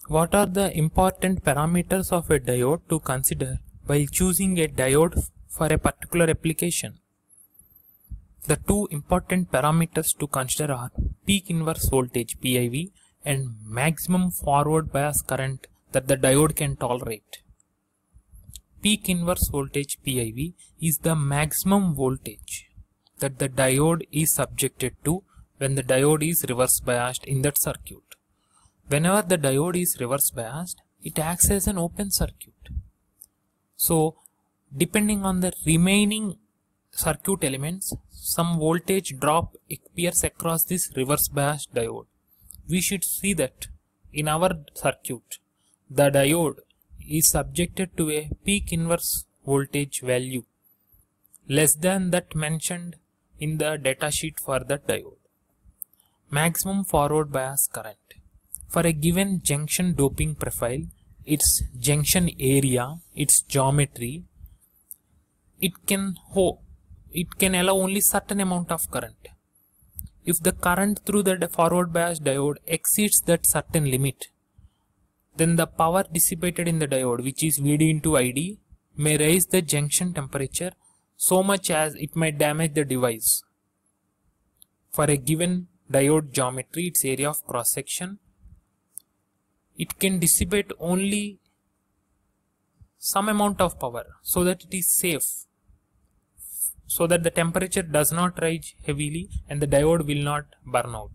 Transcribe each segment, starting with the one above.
What are the important parameters of a diode to consider while choosing a diode for a particular application? The two important parameters to consider are peak inverse voltage PIV and maximum forward bias current that the diode can tolerate. Peak inverse voltage PIV is the maximum voltage that the diode is subjected to when the diode is reverse biased in that circuit. Whenever the diode is reverse biased, it acts as an open circuit. So, depending on the remaining circuit elements, some voltage drop appears across this reverse biased diode. We should see that in our circuit, the diode is subjected to a peak inverse voltage value less than that mentioned in the datasheet for the diode. Maximum forward bias current. For a given junction doping profile, its junction area, its geometry, it can allow only certain amount of current. If the current through the forward bias diode exceeds that certain limit, then the power dissipated in the diode, which is VD into ID, may raise the junction temperature so much as it might damage the device. For a given diode geometry, its area of cross section, it can dissipate only some amount of power so that it is safe, so that the temperature does not rise heavily and the diode will not burn out.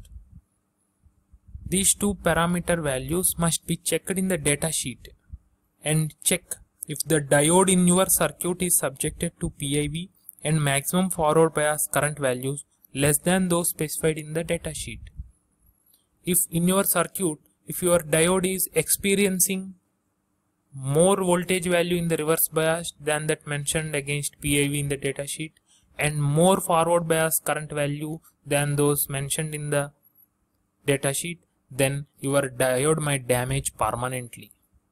These two parameter values must be checked in the data sheet and check if the diode in your circuit is subjected to PIV and maximum forward bias current values less than those specified in the data sheet. If in your circuit, if your diode is experiencing more voltage value in the reverse bias than that mentioned against PIV in the data sheet and more forward bias current value than those mentioned in the data sheet, then your diode might damage permanently.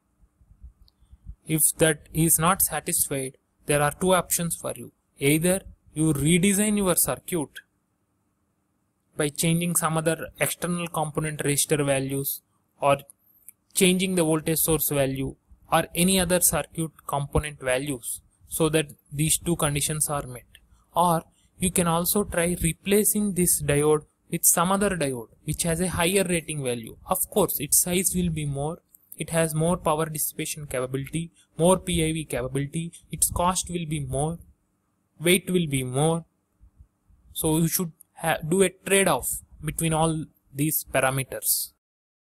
If that is not satisfied, there are two options for you. Either you redesign your circuit by changing some other external component resistor values or changing the voltage source value or any other circuit component values so that these two conditions are met. Or you can also try replacing this diode with some other diode which has a higher rating value. Of course, its size will be more, it has more power dissipation capability, more PIV capability, its cost will be more, weight will be more. So you should do a trade-off between all these parameters.